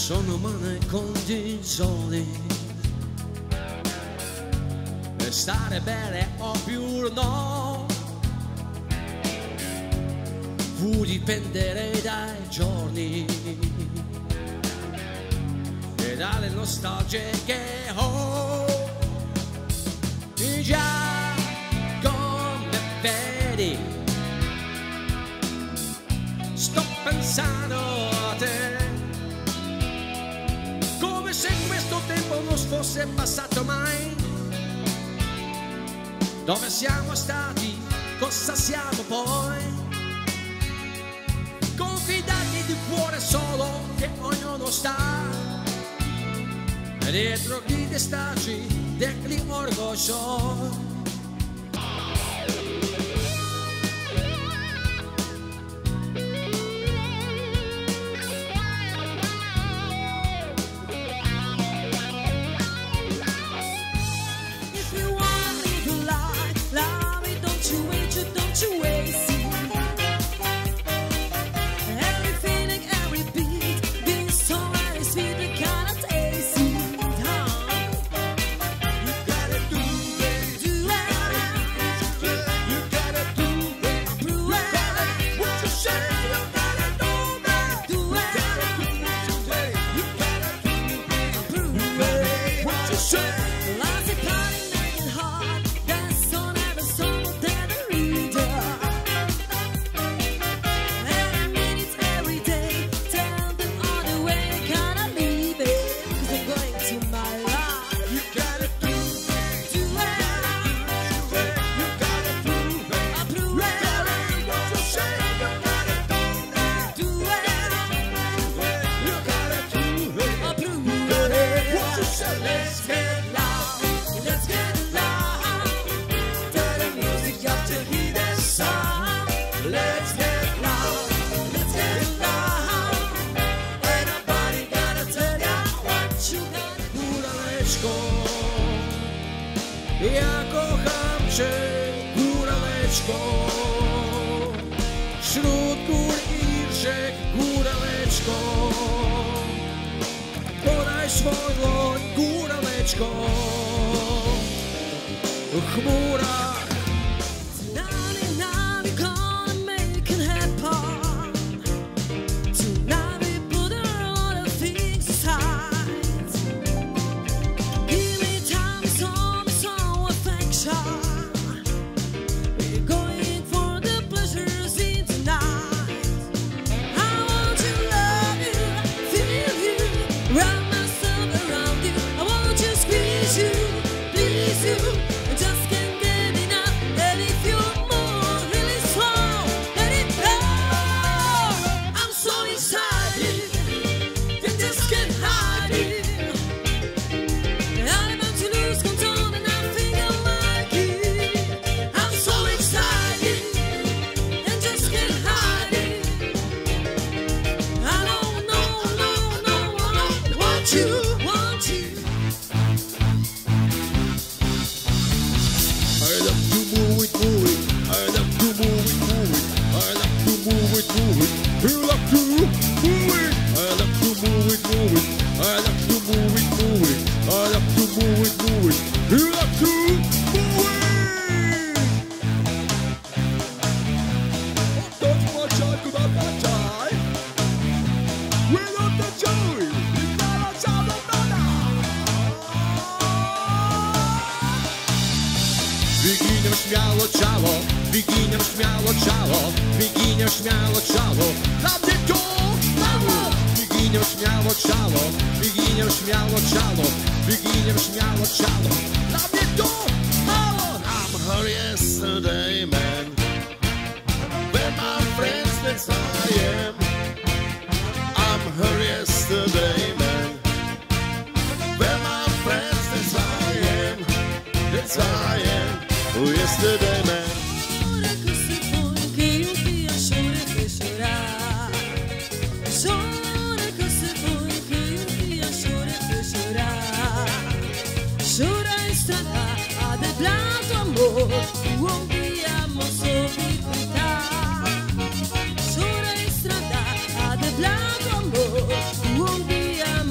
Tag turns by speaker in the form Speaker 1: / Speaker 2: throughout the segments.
Speaker 1: sono umane condizioni per stare bene o più no, può dipendere dai giorni e dalle nostalgie che ho. E già come vedi sto pensando a te, come se questo tempo non fosse passato mai. Dove siamo stati, cosa siamo poi? Confidati di cuore solo che ognuno sta dietro gli destacci degli orgoglio. Ja kocham cię, góraleczko, wśród gór i rzek, góraleczko. Podaj swój dłoń, góraleczko, chmura.
Speaker 2: Śmiało ciało, wyginiam śmiało ciało, wyginiam śmiało ciało, dla mnie to mało. Wyginiam śmiało ciało, wyginiam śmiało ciało, wyginiam śmiało ciało, dla mnie to mało. I'm her yesterday man, where my friends thinks I am. I'm her yesterday man, where my friends thinks I am. That's I am. Oh, yesterday man.
Speaker 3: Chora così poi che un dia chora che chorar. Chora così poi che un dia chora che chorar. Chora estrada del blanco amor, un dia moço gritar. Chora estrada del blanco amor, un dia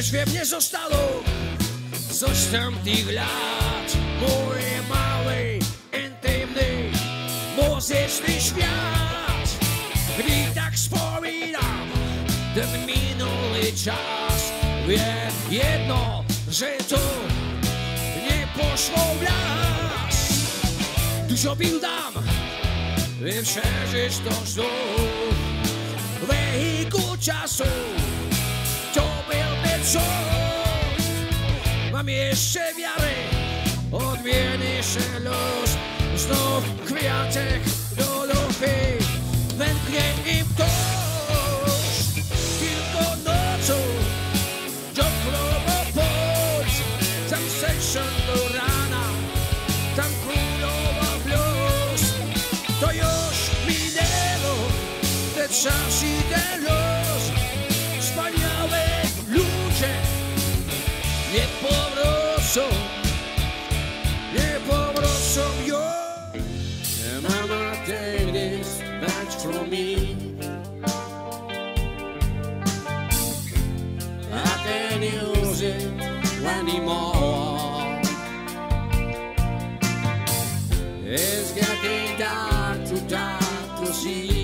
Speaker 1: Wiesz, we mnie zostało coś z tamtych lat. Mój mały, intymny, muzyczny świat. Gdy tak wspominam ten minuły czas, wiem jedno, że to nie poszło w las. Dużo pił dam, by przeżyć to znów. Wehikuł czasu to byłby cud. Mam jeszcze wiarę, odmieni się los. Znów kwiatek do lupy, wędknie im ktoś. Tylko nocą do klubu pójdź. Tam section do rana, tam królowa blues. To już minęło te czas i ten los. Wspaniałe ludzie nie powrócą, nie powrócą już. Mama, take this back from me. I can't use it anymore. It's getting dark to see.